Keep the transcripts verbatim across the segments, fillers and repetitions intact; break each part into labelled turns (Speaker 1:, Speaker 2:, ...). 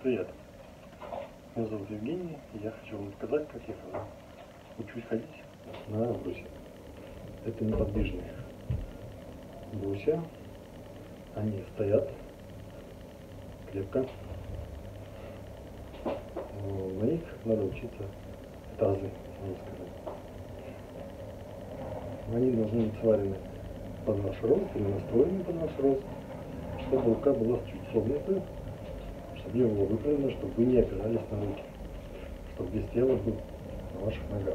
Speaker 1: Привет, меня зовут Евгений, и я хочу вам показать, как я учусь ходить на брусья. Это неподвижные брусья, они стоят крепко, на них надо учиться тазы, можно сказать. Они должны быть сварены под ваш рост или настроены под ваш рост, чтобы рука была чуть согнута, чтобы не было выпрямлено, чтобы вы не опирались на руки, чтобы вес тела был на ваших ногах.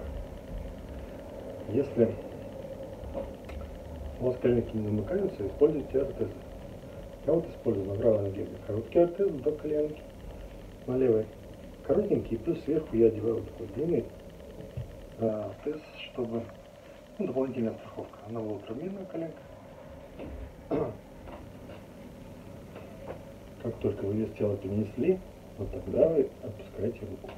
Speaker 1: Если у вас коленки не замыкаются, используйте ортезы. Я вот использую на правой ноге короткий ортез до коленки, на левой коротенький, и плюс сверху я одеваю вот такой длинный а, ортез, чтобы ну, дополнительная страховка. Она была травмированная коленка. Как только вы вес тела перенесли, вот тогда вы отпускаете руку.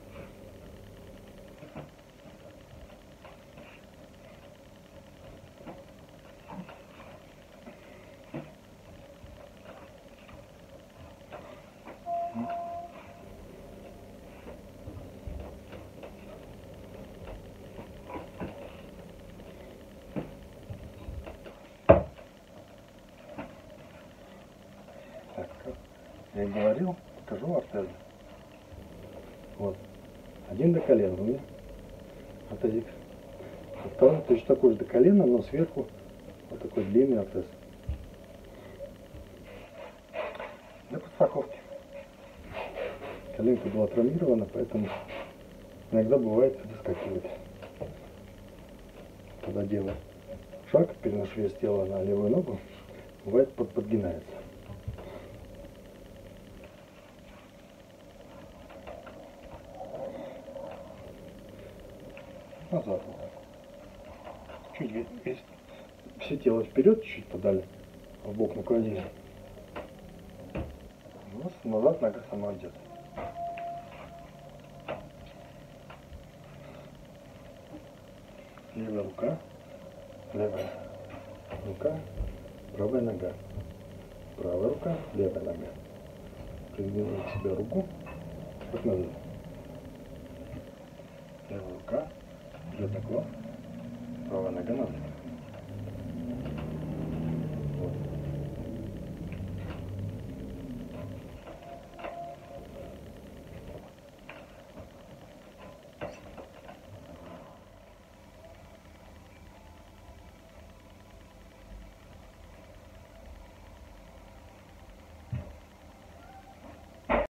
Speaker 1: Так, как я и говорил, покажу ортезы. Вот. Один до колена у меня ортезик. А второй точно такой же до колена, но сверху вот такой длинный ортез. Для подстраховки. Коленка была травмирована, поэтому иногда бывает выскакивает. Когда делаю шаг, переношу вес тела на левую ногу, бывает под, подгинается. Назад. Чуть весь, все тело вперед, чуть подали, в бок наклонили. Назад нога сама идет. Левая рука, левая рука, правая нога. Правая рука, левая нога. Придвинул к себе руку, как назад. Левая рука, идет наклон, правая нога назад.